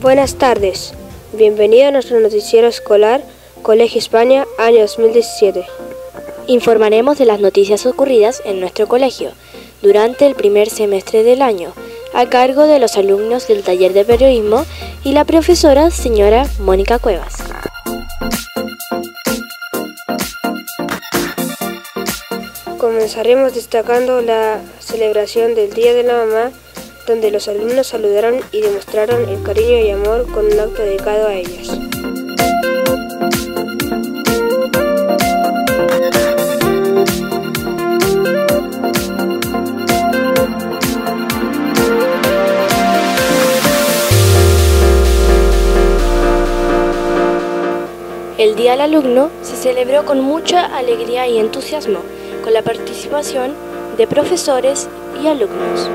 Buenas tardes, bienvenido a nuestro noticiero escolar Colegio España, año 2017. Informaremos de las noticias ocurridas en nuestro colegio durante el primer semestre del año, a cargo de los alumnos del taller de periodismo y la profesora señora Mónica Cuevas. Comenzaremos destacando la celebración del Día de la Mamá, donde los alumnos saludaron y demostraron el cariño y amor con un acto dedicado a ellas. El Día del Alumno se celebró con mucha alegría y entusiasmo, con la participación de profesores y alumnos.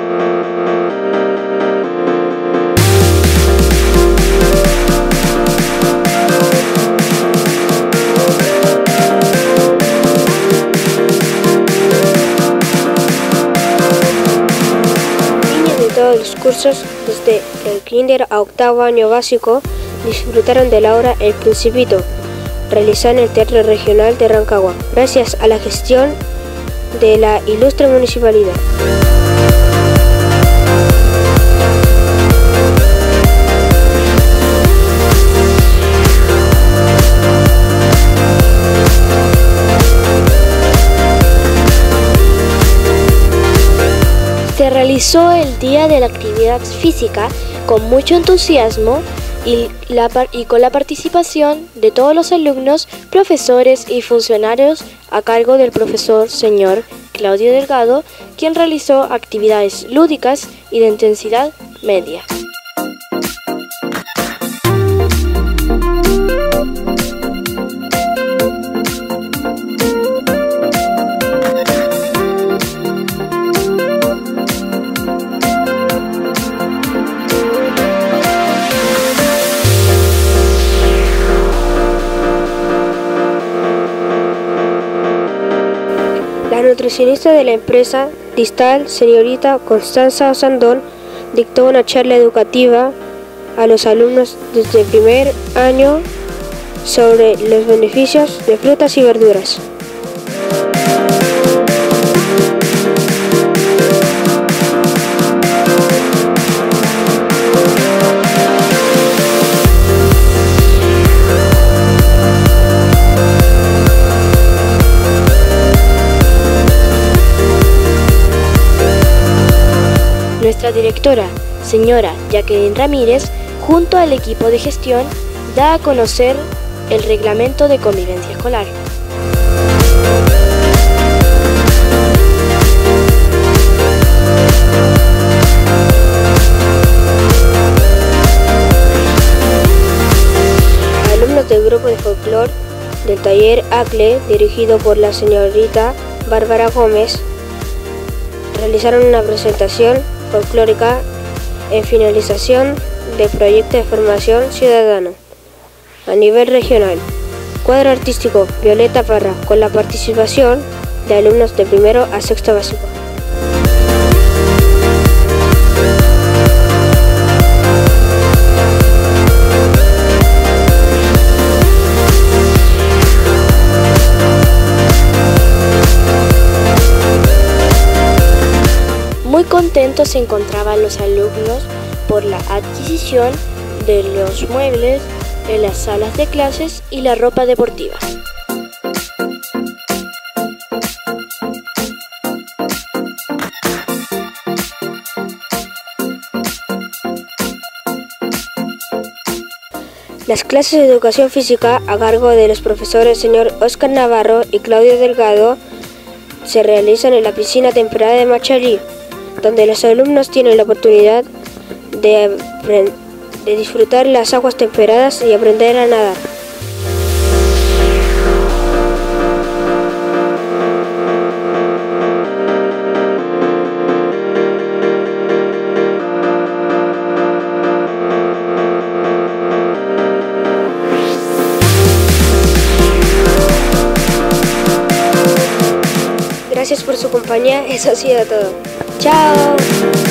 Niños de todos los cursos, desde el kinder a octavo año básico, disfrutaron de la obra El Principito, realizada en el Teatro Regional de Rancagua, gracias a la gestión de la ilustre municipalidad. Se realizó el Día de la Actividad Física con mucho entusiasmo y con la participación de todos los alumnos, profesores y funcionarios a cargo del profesor señor Claudio Delgado, quien realizó actividades lúdicas y de intensidad media. La nutricionista de la empresa Distal, señorita Constanza Osandón, dictó una charla educativa a los alumnos desde primer año sobre los beneficios de frutas y verduras. Nuestra directora, señora Jacqueline Ramírez, junto al equipo de gestión, da a conocer el reglamento de convivencia escolar. Alumnos del grupo de folclore del taller ACLE, dirigido por la señorita Bárbara Gómez, realizaron una presentación folclórica en finalización del proyecto de formación ciudadana a nivel regional. Cuadro artístico Violeta Parra, con la participación de alumnos de primero a sexto básico. Muy contentos se encontraban los alumnos por la adquisición de los muebles, de las salas de clases y la ropa deportiva. Las clases de educación física a cargo de los profesores señor Óscar Navarro y Claudio Delgado se realizan en la piscina temperada de Machalí, donde los alumnos tienen la oportunidad de disfrutar las aguas temperadas y aprender a nadar. Gracias por su compañía, eso ha sido todo. ¡Chao!